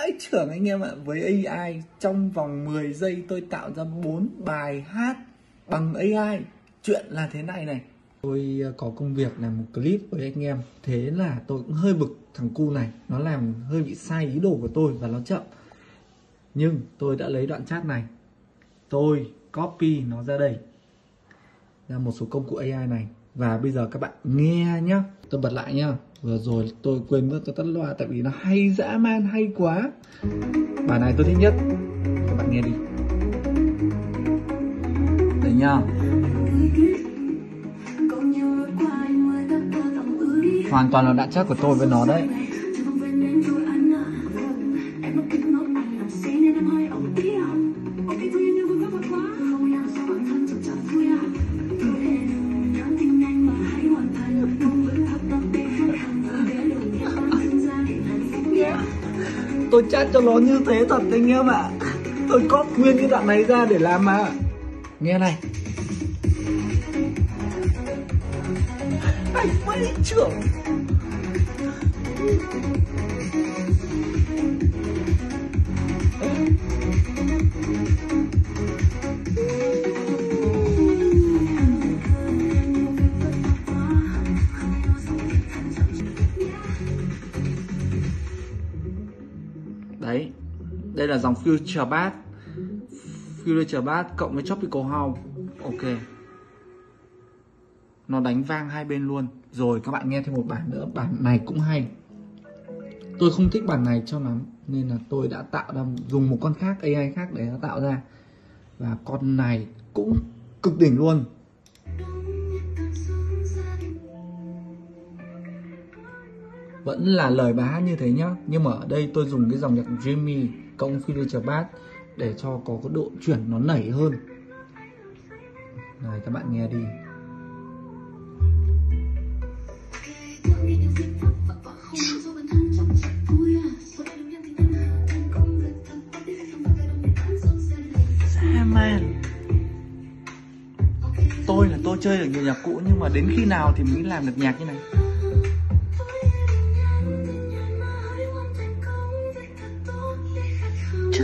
vãi chưởng anh em ạ. Với AI trong vòng 10 giây tôi tạo ra 4 bài hát bằng AI. Chuyện là thế này này. Tôi có công việc làm một clip với anh em. Thế là tôi cũng hơi bực thằng cu này. Nó làm hơi bị sai ý đồ của tôi và nó chậm. Nhưng tôi đã lấy đoạn chat này, tôi copy nó ra đây, ra một số công cụ AI này. Và bây giờ các bạn nghe nhá. Tôi bật lại nhá. Vừa rồi tôi quên mất tôi tắt loa tại vì nó hay dã man, hay quá. Bài này tôi thích nhất. Các bạn nghe đi. Đấy nhá. Hoàn toàn là đoạn chat của tôi với nó đấy. Tôi chat cho nó như thế thật anh em ạ. Tôi copy nguyên cái đoạn này ra để làm mà. Nghe này. Anh vãi chưởng. Đấy, đây là dòng Future Bass. Future Bass cộng với Tropical House. Ok. Nó đánh vang hai bên luôn. Rồi các bạn nghe thêm một bản nữa. Bản này cũng hay. Tôi không thích bản này cho lắm, nên là tôi đã tạo ra, dùng một con khác, AI khác để nó tạo ra. Và con này cũng cực đỉnh luôn. Vẫn là lời bài hát như thế nhá. Nhưng mà ở đây tôi dùng cái dòng nhạc Dreamy cộng Future Bass để cho có cái độ chuyển nó nảy hơn. Này các bạn nghe đi. Man. Tôi là tôi chơi được nhiều nhạc cũ, nhưng mà đến khi nào thì mới làm được nhạc như này. Chất.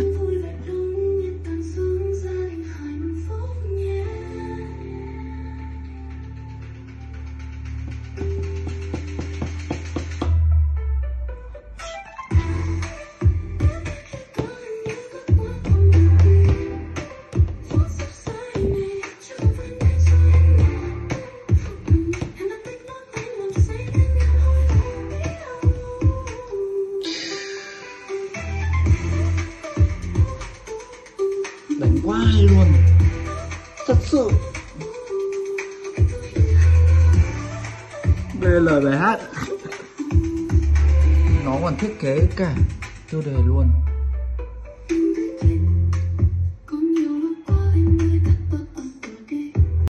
Đánh quá hay luôn. Thật sự. Đây là lời bài hát. Nó còn thiết kế cả tiêu đề luôn.